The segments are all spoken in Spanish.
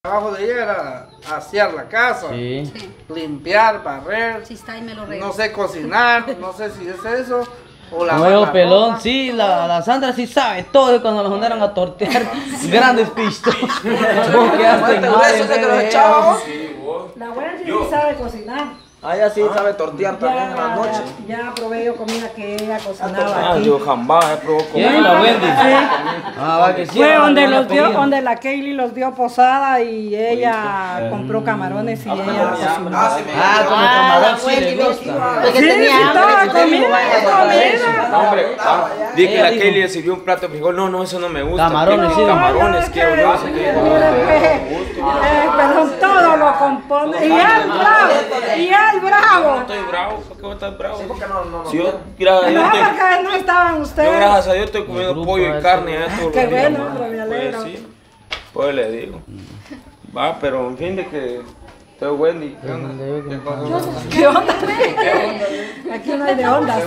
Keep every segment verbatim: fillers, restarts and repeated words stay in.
trabajo de ella era asear la casa, Sí. Sí. limpiar, barrer, Sí está y me lo regalo. no sé cocinar, no sé si es eso, o lavar Nuevo la pelón, ropa. sí, la, la Sandra sí sabe todo cuando nos mandaron a tortear grandes pistos. Vos quedaste ¿Este mal, grueso ese que nos eh. echaba? Sí, vos. La abuela sí sabe cocinar. Ah, ella sí sabe tortear también en la Ya, noche. ya probé yo comida que ella cocinaba Ah, aquí. yo jamás he probado ¿Quién? comer. La Wendy. Ah, va que sí. Fue va, donde va, los dio, apellido. donde la Kaylee los dio posada y ella compró camarones y ella cocinó. Ah, como camarón sí le gusta. Porque Sí, tenía sí, hambre. estaba que usted dijo, comida, vaya a comer eso. comida. No, hombre, ah, di que Ella la dijo- Kelly le sirvió un plato de frijol. No, no, eso no me gusta. Camarones, que- sí. Camarones, No, que no, yo no sé que- qué. mira, que- eh, Perdón, todo lo compone. Y al bravo, y al No bravo. estoy bravo, ¿por qué vos estás bravo? Porque no, no, no. Si yo, gracias a Dios, No, estoy- porque no estaban yo ustedes. gracias a Dios estoy comiendo grupo pollo ese. y carne ya todos Qué los días, bueno, ma. hombre, me alegro. Pues sí, pues le digo. Va, pero en fin de que estoy Wendy. ¿Qué onda? ¿Qué cosa? ¿Qué onda? Aquí no hay de ondas.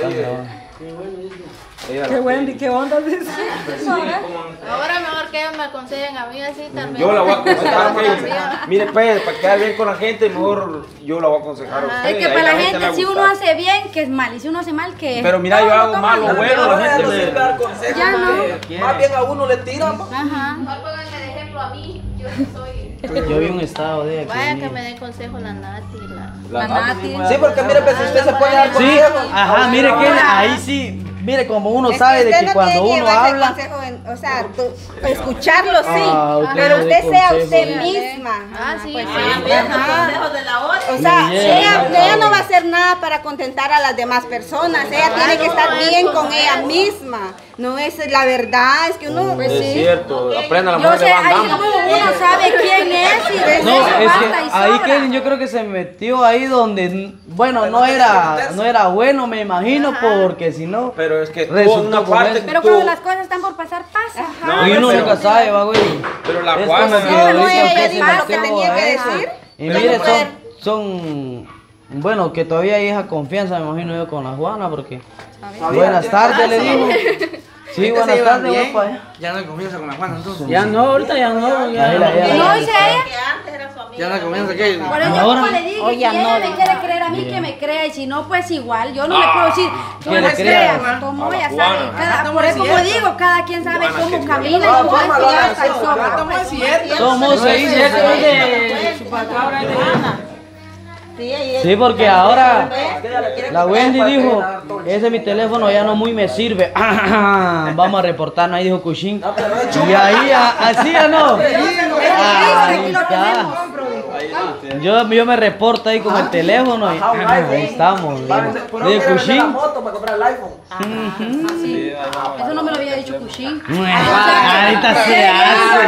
Ella Qué la- Wendy, ¿qué onda? Dice. Ahora mejor que me aconsejen a mí así también. Yo la voy a aconsejar, Como que- la mía. mire, pues, para quedar bien con la gente, mejor yo la voy a aconsejar a Ajá, usted. es que ahí para la le gente, va a si uno gustar. hace bien, que es mal. Y si uno hace mal, que es. Pero mira, yo hago malo, malo. bueno, la gente no me... sirve dar consejos, Ya no. porque más bien a uno le tiran. pa. Ajá. Mejor pónganme de ejemplo a mí. Yo no soy. Yo vi un estado de Vaya aquí. que me den consejo la Nati. La... La Nati. Sí, porque mire, pues si usted se puede dar Sí, consejos. ajá, mire que ahí sí, mire como uno Es sabe de usted que no cuando tiene que uno llevarse habla, consejo en- o sea, tú- escucharlo sí, Ah, usted pero no usted dé sea consejo. usted misma. Ah, sí. Pues, Ah, sí, bien, los ajá. consejos de la otra. O sea, Muy bien. ella, ella no va a hacer nada para contentar a las demás personas. Ella tiene que estar bien con ella misma. No es la verdad, es que uno. Pues Es sí. cierto, aprenda la Yo mujer sé, de Van ahí Damme. como uno sabe quién es y de no, eso es que basta y ahí sobra. Kevin yo creo que se metió ahí donde, bueno, no era, no era bueno, me imagino, porque si no, Pero es que tú Resultó una con parte eso. Pero tú- cuando las cosas están por pasar, pasa. No, y uno pero- nunca sabe, va, güey. Pero la Es Juana... como que No, no, ahorita ella usted dijo se lo que metió tenía que a eso. decir. Y La mire, mujer. son, son, bueno, que todavía hay esa confianza, me imagino yo, con la Juana, porque, buenas tardes, le digo. Sí, buenas tardes, voy para allá. Ya no comienza con la Juana entonces. Ya no, ahorita ya no. Ahí la- ahí la- No dice ella. Que antes era su amiga. Ya no comienza que Por eso Ahora- como le digo, Oye, si ella no, me no. quiere creer a mí, que me crea, y si no, pues igual, yo no le puedo decir, tú Que no le me creas. creas, como A la ella Juana. sabe, cada, por eso como digo, cada quien sabe Juana, cómo que- camina y Ah, cómo forma es la y hasta y oración. sobra. Somos seis, Sí, ella- sí, porque ahora la Wendy dijo, ese mi teléfono ya no muy me sirve, vamos a reportarnos, ahí dijo Cushing, y ahí, a- así ya no, ahí está. Yo, yo me reporto ahí con el teléfono y ahí estamos, de Cushing. moto para comprar el iPhone. Sí. Eso no me lo había dicho Cushing. Ahorita se hace.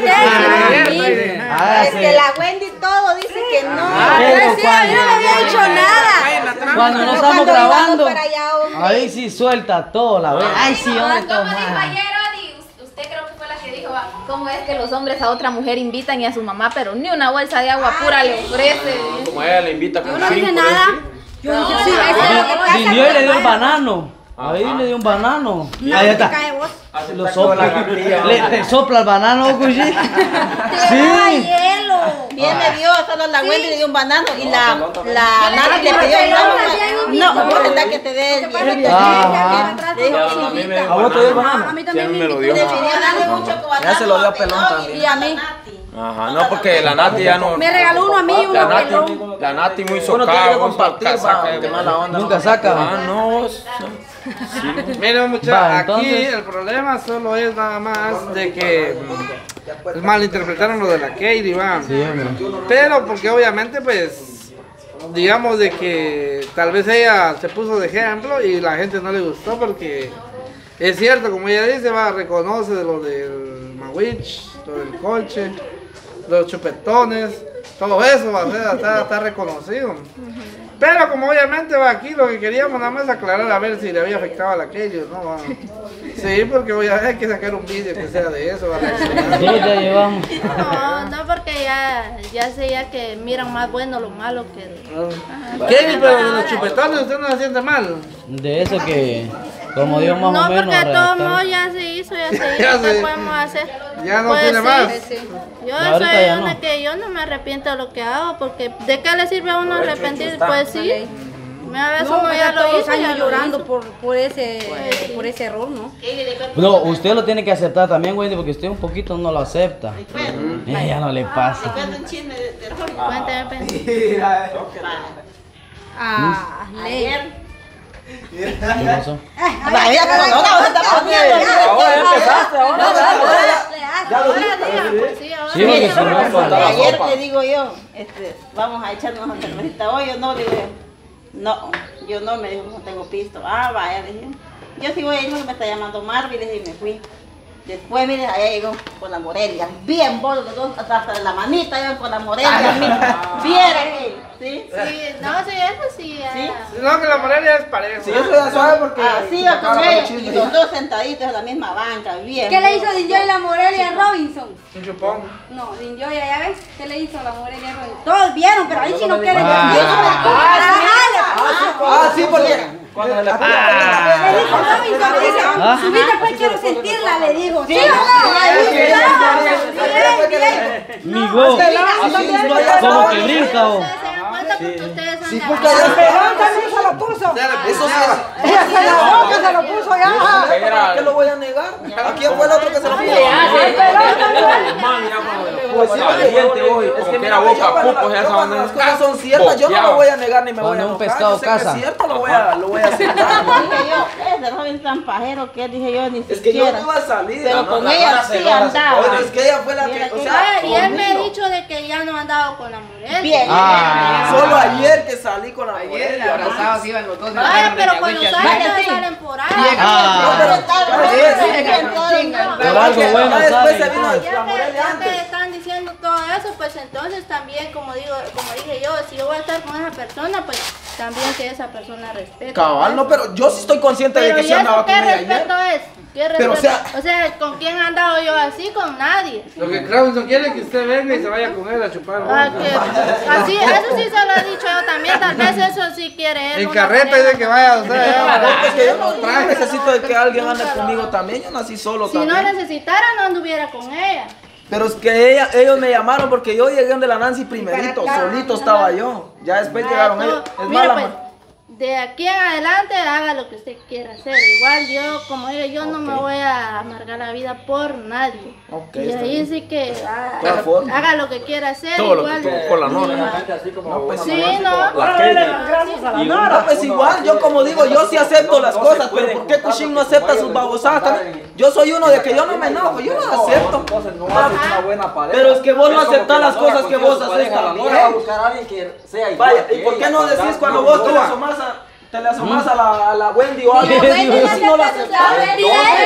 Es que la Wendy todo dice que no. Pero Sí, yo no había dicho nada. Cuando no Pero estamos cuando grabando, vamos para allá, hombre. ahí sí suelta todo, la verdad. Ay, sí, hombre, Como dijo toma. ayer, Odi, usted creo que fue la que dijo, ¿cómo es que los hombres a otra mujer invitan y a su mamá, pero ni una bolsa de agua pura le ofrece? Como ella le invita con Yo no dije cinco, nada. ¿sí? Yo dije, sí, eso es lo que pasa. Vivió y le dio el banano. Ahí le dio un banano. Ahí está. cae vos. Lo sopla. Le, le sopla el banano, Cushing. Sí. Sí. hielo. Bien le dio, solo la Wendy le dio un banano y la, la le Nati le dije, pidió pero no, también no, invito. vos tendrás que te dé el Lo que pasa es que Ajá. atrás Le dijo no que me sí. invita. ¿A vos te dio el banano? A mí Sí, a también mí me me lo invitó. dio. Debería darle un chocolate. Ya se lo dio a Pelón también. Y a mí. Ajá, no, porque la Nati ya no... Me regaló uno a mí, La uno Nati, pelón. la Nati muy Uno tiene que socava, compartir, nunca saca va, de de mala onda. Nunca saca. Ah, no. Miren muchachos, Va, aquí entonces- el problema solo es nada más de que mm, malinterpretaron lo de la Katie, va. Sí, hombre. Pero porque obviamente pues digamos de que tal vez ella se puso de ejemplo y la gente no le gustó porque es cierto, como ella dice, va, reconoce lo del Mawich, lo del colche, los chupetones, todo eso, va, o sea, está, está reconocido. Pero como obviamente va aquí, lo que queríamos nada más aclarar a ver si le había afectado a la aquello, ¿no? Va. Sí, porque voy a hay que sacar un vídeo que sea de eso, va a reaccionar. Sí, ya llevamos. No, no, porque ya, ya sé ya que miran más bueno lo malo que... Ajá. ¿Qué? Pero de los chupetones usted no se siente mal. De eso que, como Dios más no, o menos... No, porque de todos modos ya se hizo, ya se hizo, ya ¿qué se, podemos hacer? Ya no pues tiene sí, más. Sí. Yo no, soy ya una no. que yo no me arrepiento de lo que hago, porque ¿de qué le sirve a uno arrepentir? Pues sí. A veces No, uno ya lo hizo, ya llorando lo hizo. por, por, ese, Pues sí. por ese error, ¿no? No, usted lo tiene que aceptar también, Wendy, porque usted un poquito no lo acepta. Eh, ya no le pasa. Cuénteme, pues. Ah, Ayer. ¿Qué pasó? Vaya, como no, no, está poniendo. Ahora ya empezaste, ahora Ya lo Ahora diga, pues sí, ahora Sí, porque si no, Falta la Ayer sopa. le digo yo, este, vamos a echarnos una cervecita hoy o no, digo yo. No, yo no, me dijo, no tengo pisto. Ah, vaya, le dije. Yo sí voy a ir, me está llamando Marvin, le dije, y me fui. Después, mire, allá llegó con la Morelia, bien bolos los dos, hasta la manita iban con la Morelia, viera que, ¿sí? Sí, no, sí, eso sí. ¿Sí? No, que la Morelia es pareja. Sí, eso ya sabe porque... Así iba con ella, y los dos sentaditos en la misma banca, bien. ¿Qué le hizo Dinjoy la Morelia a Robinson? Un chupón. No, Dinjoy, ya ves, ¿qué le hizo la Morelia a Robinson? Todos vieron, pero ahí sí no quieren Ah. decir. Ah, sí, porque... Cuando se le pone Le dijo Robinson, le dice, Ah. subite pues quiero sentirla, le dijo. ¿Sí o no? Ahí está. Bien, bien. Mi go. Como que brinca, o. Ustedes se dan cuenta porque ustedes son Sí, de porque abajo. allá... Pelón también se lo puso. Eso sí Ella se la boca se lo puso ya. ¿Por qué lo voy a negar? ¿A quién fue el otro que se lo puso? Pues sí, Valiente hoy, como que era boca, pupos, ya yo cuando saben. las cosas son ciertas, yo no lo voy a negar ni me voy a Cuando un enojar. pescado Yo sé que caza. es cierto, lo voy a, lo voy a aceptar. Dije yo, ese Robin tan pajero que dije yo, ni Es que yo siquiera. no iba a salir. Pero no, con la ella cara sí celosa, andaba. oye, es que ella fue la que, Mira o que- sea, Ah, y él me ha conmigo. dicho de que ya no ha andado con la Morelia. Bien. Ah. Solo ayer que salí con la mujer. abrazados iban los dos. Ay, pero cuando salen, ya salen por ahí. Ah. No, pero está- Por algo bueno Ya después sale. se vino entonces. la Ya que, Morelia ya que antes. están diciendo todo eso, pues entonces también, como digo, como dije yo, si yo voy a estar con esa persona, pues también que esa persona respete. Cabal, no, pero yo sí estoy consciente de Pero que ¿y sí andaba eso con qué ella ayer. respeto es? ¿Qué Pero, respeto? o sea- o sea, ¿con quién he andado yo así? Con nadie. Lo que Robinson quiere es que usted venga y se vaya con él a chupar. Ah, que- así, eso sí se lo he dicho yo también, tal vez eso sí quiere él. En una carreta manera- dice que vaya, o sea, No, pues que yo no, ya. yo no necesito de que alguien ande conmigo también. Yo nací solo Si no también. necesitara, no anduviera con ella. Pero es que ella, ellos me llamaron porque yo llegué donde la Nancy primerito, solito estaba yo. Ya después llegaron Ay, ellos. no, Es mira, mala, pues, ma- de aquí en adelante haga lo que usted quiera hacer. Igual yo, como digo, yo no me voy a amargar la vida por nadie. Ok, y está ahí bien. sí que ah, Todas formas. haga lo que quiera hacer. Todo lo igual, que tuvo con la Nora. No, pues sí. Sí, no. Gracias a la Nora. No, pues igual, yo como digo, yo sí acepto las cosas, pero ¿por qué Cushing no acepta sus babosadas también? Yo soy uno de que yo no me enojo, yo no acepto. Entonces no haces una buena pareja. Pero es que vos no Es como aceptás que las la Nora cosas que consigue vos su haces pareja, La también. Nora va a buscar a alguien que sea igual. Vaya, ¿y por qué no decís cuando vos te le asomás a, te le asomás a, la, a la Wendy o algo? La Wendy Yo sí no lo acepta sus aceptaba. parejas.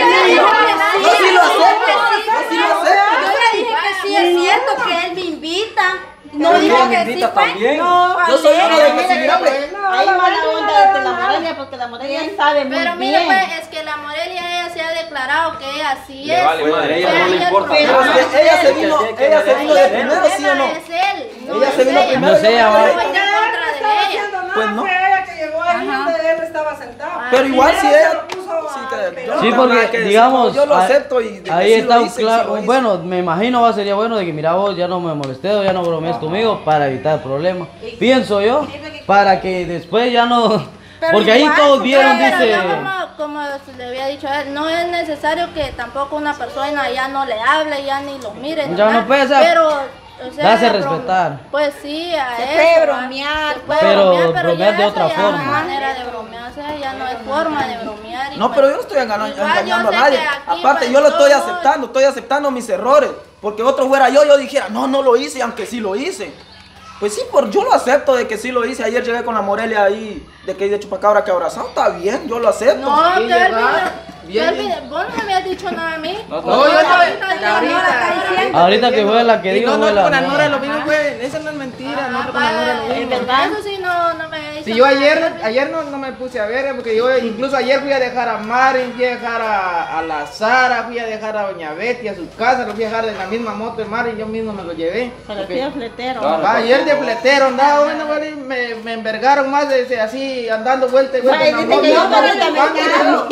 Yo sí lo acepto, yo sí lo acepto. Yo le dije que sí es cierto que él me invita. No Pero dijo él me que sí invita fue. también. No, Yo soy uno de que si mira, Mire, pues, ahí va la onda de la Morelia, porque la Morelia sabe muy Pero mire, bien. pues, es que la Morelia ella se ha declarado que ella sí Le es. vale madre, ella Pero no le ahí el importa. Pero problema es que ella se vino, ella se vino de Ahí el primero, ¿sí o no? problema es él, no Ella es se vino ella. primero. No sé, yo- va. No voy en contra de ella. haciendo nada, Pues no. fue ella que llegó ahí donde él estaba sentado. Pero igual si Primero ella... se lo puso Sí, a que- Pelón. yo no Sí, tengo nada que porque decir, digamos, yo lo ahí- acepto y de que ahí sí está lo un hice, y sí claro, lo hice. bueno, me imagino va sería bueno de que mira vos ya no me molestes, ya no bromees conmigo para evitar problemas. Pienso yo, para que después ya no, Pero porque ahí igual, todos vieron, Pero dice, yo como, como le había dicho a él, no es necesario que tampoco una persona ya no le hable, ya ni lo mire. Ya nada. no puede ser. Pero, o sea, Darse a brom- respetar. Pues sí, a Se eso. puede ¿va? bromear, Se puede pero bromear, pero bromear ya de eso otra ya forma. es manera de bromear, o sea, ya no es forma de bromear. y No, pues- pero yo no estoy engañando, Igual yo engañando a sé nadie. que aquí, Aparte, pues, yo lo estoy todos- aceptando, estoy aceptando mis errores. Porque otro fuera yo, yo dijera, no, no lo hice, aunque sí lo hice. Pues sí, por, yo lo acepto de que sí lo hice. Ayer llegué con la Morelia ahí, de que de chupacabra que abrazado. Está bien, yo lo acepto. No, Sí, Terry, ¿verdad? Kelvin, vos no me habías dicho nada a mí. No, No, yo yo no- ahorita ya no la está diciendo. Ahorita que fue la que Y dijo no, no, fue la con la Nora. Nora lo mismo, güey. Eso no es mentira, no, Ah, con la Nora lo vaya, mismo. en verdad, eso sí no, no me había dicho Si yo nada. ayer, ayer no, no me puse a ver, porque yo incluso ayer fui a dejar a Marin, fui a dejar a, a la Sara, fui a dejar a Doña Betty a su casa, lo fui a dejar en la misma moto de Marin, yo mismo me lo llevé. Pero Porque- fui a fletero. Va, ayer de fletero andaba, bueno, güey, me, me envergaron más de ese, así, andando vuelta y vuelta Ay, en la dice moto. que yo para el ¿Cuándo? americano.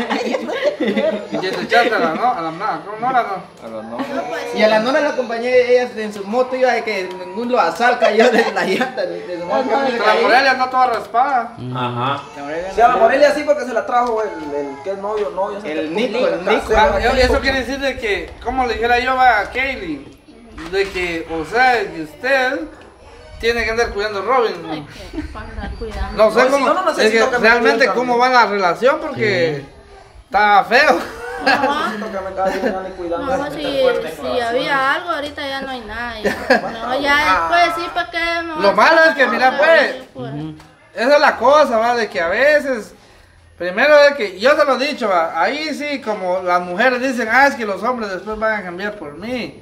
Y te echaste a la no, a la nada, ¿cómo no la no? A los no. Y a la Nora la acompañé, ella en su moto iba de que ningún loazal cayó de la llanta de, de su moto. Pero la Morelia no toda raspada. Ajá. Sí, a la Morelia sí porque se la trajo el, el que es novio, novio. El Nico, el Nico. Ah, yo- eso quiere decir de que, como le dijera yo a Kaylee, de que, o sea, que usted tiene que andar cuidando a Robin. Ay, que para andar cuidando. No sé No, si cómo, no, no es necesito que que me realmente cuiden cómo también. va la relación porque está feo. Ajá. Necesito que me caiga y me cuidando. No, si, si había algo, ahorita ya no hay nada. Ya. No, ya pues sí, ¿para qué? No, Lo malo es que, mira, pues, pues. esa es la cosa, ¿va? De que a veces, primero es que, yo te lo he dicho, ¿va? Ahí sí, como las mujeres dicen, ah, es que los hombres después van a cambiar por mí.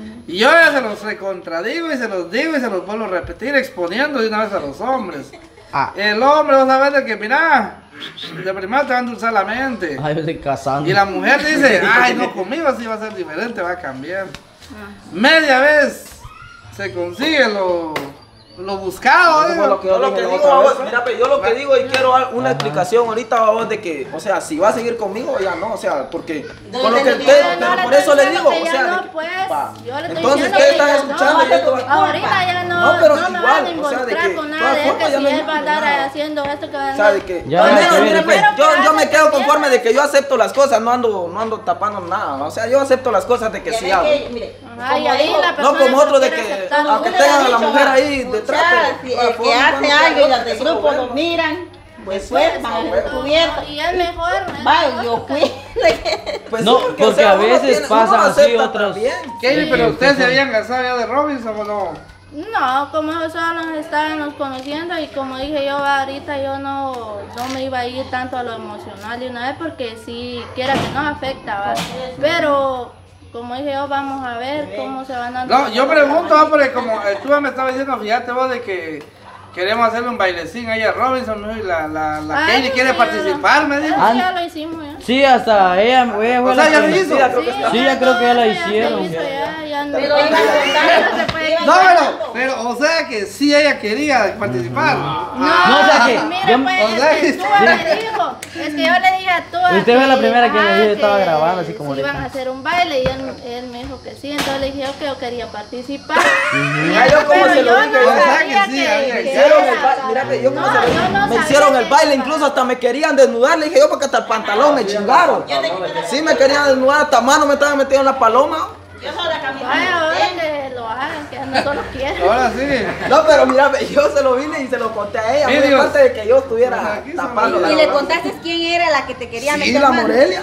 Y yo ya se los recontradigo y se los digo y se los vuelvo a repetir exponiendo de una vez a los hombres. Ah. El hombre, vas a ver de que, mira, de primero te va a endulzar la mente. Ay, yo estoy casando. Y la mujer dice, ay, no, conmigo sí va a ser diferente, va a cambiar. Media vez se consigue lo, lo buscado. Eso fue ¿eh? lo que yo lo que digo, a vos, mira, pero yo lo que digo y quiero dar una explicación ahorita a vos de que, o sea, si va a seguir conmigo o ya no, o sea, porque con lo que usted, No, pero no por le eso estoy le diciendo digo, que o ya sea, de no, que- pues, pa. yo le estoy Entonces diciendo usted que está no, escuchando y esto va- ahorita ya no, No, pero no me igual, van a o sea, de involucrar que, con de nada todas de que formas, ya si no él va a andar nada. haciendo esto que va a O sea, de andar. que, Ya, al ya, menos, ya, mire, ya, pues, ya. yo, yo me Pero quedo que conforme hace de que yo acepto las cosas, no ando, no ando tapando nada, o sea, yo acepto las cosas de que Ya sí ve hago. que, mire, Ajá, y como ahí dijo- la No persona como otro de quiere que, aceptar lo aunque que tengan a le la ha dicho, mujer ahí Muchachas, detrás, si pero, el que hace algo y las del grupo lo miran, después van a ser descubiertos. Y es mejor. es Vaya, mejor. yo fui. pues No, sí, porque o sea, a uno veces tiene- uno pasan así acepta otros- también. Kelly, Sí, pero ustedes sí, se sí. habían casado ya de Robinson o no? No, como solo nos estábamos conociendo y como dije yo ahorita, yo no, no me iba a ir tanto a lo emocional de una vez porque sí, quiera que nos afecta, ¿va? Pero como dije yo, vamos a ver cómo se van dando. No, yo pregunto, ¿va? Porque como eh, tú me estabas diciendo, fíjate vos de que queremos hacerle un bailecín ahí a Robinson, ¿no? Y la, la, la Ah, Kelly eso quiere sí, participar, me dijo. Eso ya lo hicimos ya. Sí, hasta ella, ella fue O sea, la ya que- lo hizo. Sí, ya creo que ya la eso se hicieron. hizo, ya, ya no- Pero iban contando, se puede No, pero, pero, o sea que sí ella quería participar. No, No, o sea que mira, yo- pues, o sea es que que- tú me dijo, es que yo le dije a tú. Usted fue la primera que me dijo, yo estaba grabando así como si iban ahorita. a hacer un baile y él, él me dijo que sí, entonces le dije yo que yo quería participar. Mira, yo como Pero se lo yo dije, no yo- o sea que sabía sí, que- había- que Hicieron era el baile, para- mira que yo como No, se lo yo dije, no me sabía hicieron que el baile, era incluso hasta me querían desnudar, le dije yo porque hasta el pantalón me chingaron. Sí me querían desnudar, hasta mano me estaban metiendo en la paloma. Yo soy la camisa. Vaya, ahora que lo hagan, que no solo quieren. Ahora sí. No, pero mira, yo se lo vine y se lo conté a ella, muy Vídeos. aparte de que yo estuviera Aquí son tapando la Y le verdad. contaste quién era la que te quería Sí, meter la mano. Morelia.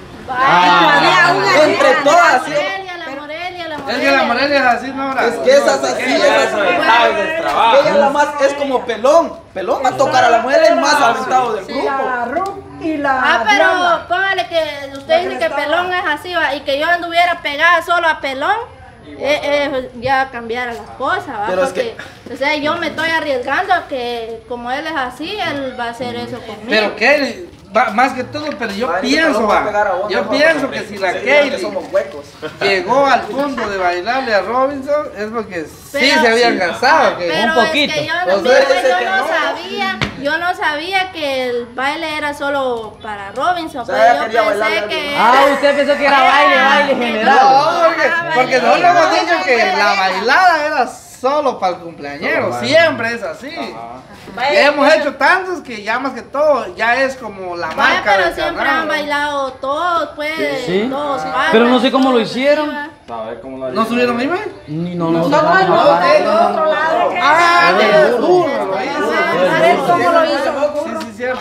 Ah. Había una Entre que- todas, La sí. Morelia, la Morelia, la Es Morelia. que la Morelia es así, ¿no? Ahora. Es que esa es así, ¿Qué? esa es Eso es detalles del trabajo. Ella es la más, es como pelón. Pelón va a tocar a la mujer el más aventado del grupo. La Ruth y la Ah, pero Diana. póngale que usted dice que Pelón es así, ¿va? Y que yo anduviera pegada solo a Pelón, eh, eh, ya cambiara las cosas, ¿va? Pero es Porque, o sea, yo me estoy arriesgando a que como él es así, él va a hacer eso conmigo. Pero Kelly, va- más que todo, pero yo Madre, pienso, no va a pegar a va. vos, Yo no, pienso hombre. que si la Se digan que Kelly somos huecos. llegó al punto de bailarle a Robinson es porque sí Pero- se habían casado. que- Pero Un poquito. es que yo, O no, sea, mira, pues, dice yo que no no. sabía, yo no sabía que el baile era solo para Robinson, O sea, pero ella yo quería bailarle pensé a que Ah, usted pensó que era baile, baile general. No, porque, Ah, porque baile. nosotros hemos dicho que Baile. la bailada era solo para el cumpleañero, siempre es así. Vaya, Ya hemos hecho tantos que ya más que todo ya es como la Vaya, marca pero del siempre canal, han ¿no? bailado todos, pues, Sí. todos bailan, Pero no sé cómo lo todos hicieron. así, A ver cómo lo ¿No subieron email? Ni no, no, Nosotros no, no, no, del no. otro lado. Ah, Pero pero duro. duro, lo hizo. A ver cómo lo hizo.